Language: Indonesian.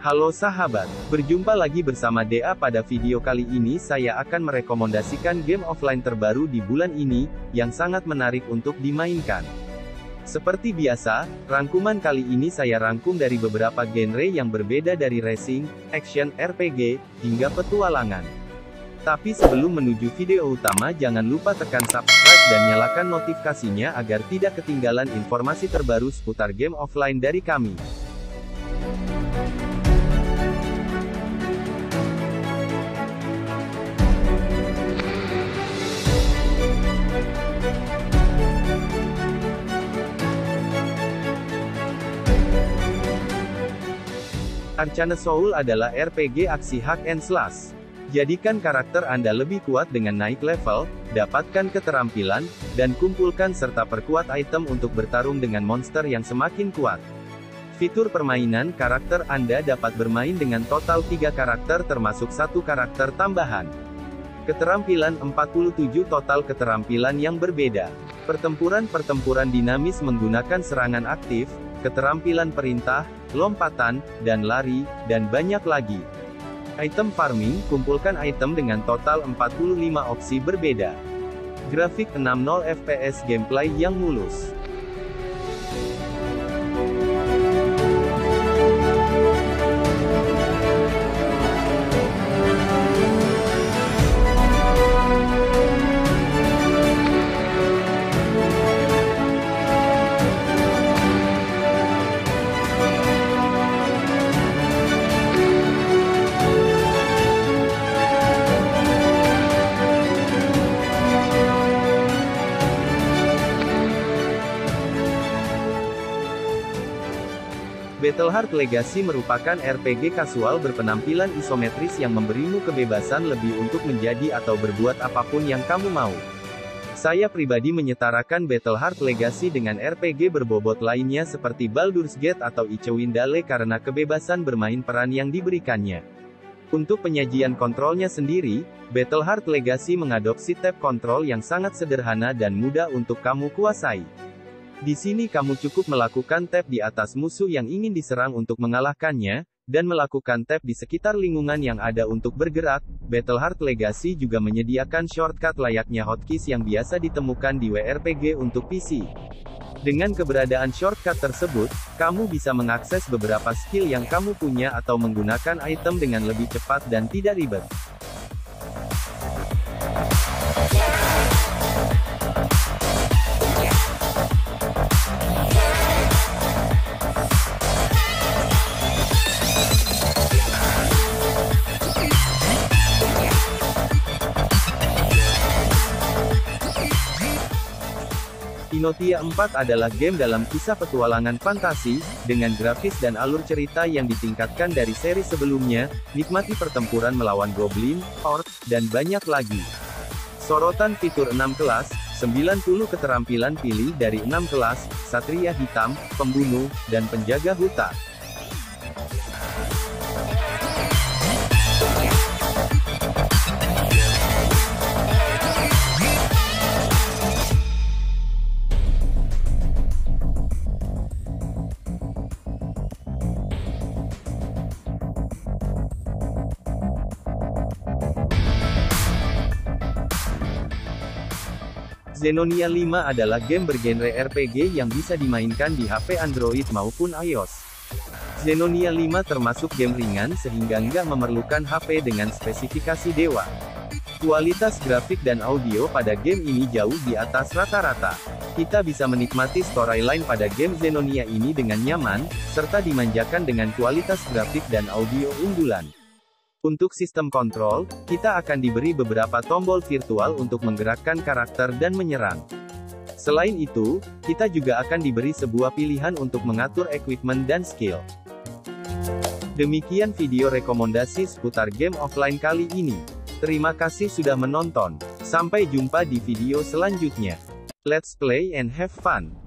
Halo sahabat, berjumpa lagi bersama Dea. Pada video kali ini saya akan merekomendasikan game offline terbaru di bulan ini, yang sangat menarik untuk dimainkan. Seperti biasa, rangkuman kali ini saya rangkum dari beberapa genre yang berbeda dari racing, action, RPG, hingga petualangan. Tapi sebelum menuju video utama jangan lupa tekan subscribe dan nyalakan notifikasinya agar tidak ketinggalan informasi terbaru seputar game offline dari kami. Arcane Soul adalah RPG aksi hack and slash. Jadikan karakter Anda lebih kuat dengan naik level, dapatkan keterampilan, dan kumpulkan serta perkuat item untuk bertarung dengan monster yang semakin kuat. Fitur permainan karakter Anda dapat bermain dengan total 3 karakter termasuk 1 karakter tambahan. Keterampilan 47 total keterampilan yang berbeda. Pertempuran dinamis menggunakan serangan aktif, keterampilan perintah, lompatan, dan lari, dan banyak lagi. Item farming, kumpulkan item dengan total 45 opsi berbeda. Grafik 60 fps, gameplay yang mulus. Battleheart Legacy merupakan RPG kasual berpenampilan isometris yang memberimu kebebasan lebih untuk menjadi atau berbuat apapun yang kamu mau. Saya pribadi menyetarakan Battleheart Legacy dengan RPG berbobot lainnya seperti Baldur's Gate atau Icewind Dale karena kebebasan bermain peran yang diberikannya. Untuk penyajian kontrolnya sendiri, Battleheart Legacy mengadopsi tab kontrol yang sangat sederhana dan mudah untuk kamu kuasai. Di sini kamu cukup melakukan tap di atas musuh yang ingin diserang untuk mengalahkannya, dan melakukan tap di sekitar lingkungan yang ada untuk bergerak. Battleheart Legacy juga menyediakan shortcut layaknya hotkeys yang biasa ditemukan di WRPG untuk PC. Dengan keberadaan shortcut tersebut, kamu bisa mengakses beberapa skill yang kamu punya atau menggunakan item dengan lebih cepat dan tidak ribet. Inotia 4 adalah game dalam kisah petualangan fantasi, dengan grafis dan alur cerita yang ditingkatkan dari seri sebelumnya. Nikmati pertempuran melawan goblin, orc, dan banyak lagi. Sorotan fitur 6 kelas, 90 keterampilan pilih dari 6 kelas, Satria Hitam, Pembunuh, dan Penjaga Hutan. Xenonia 5 adalah game bergenre RPG yang bisa dimainkan di HP Android maupun iOS. Xenonia 5 termasuk game ringan sehingga nggak memerlukan HP dengan spesifikasi dewa. Kualitas grafik dan audio pada game ini jauh di atas rata-rata. Kita bisa menikmati storyline pada game Xenonia ini dengan nyaman, serta dimanjakan dengan kualitas grafik dan audio unggulan. Untuk sistem kontrol, kita akan diberi beberapa tombol virtual untuk menggerakkan karakter dan menyerang. Selain itu, kita juga akan diberi sebuah pilihan untuk mengatur equipment dan skill. Demikian video rekomendasi seputar game offline kali ini. Terima kasih sudah menonton. Sampai jumpa di video selanjutnya. Let's play and have fun.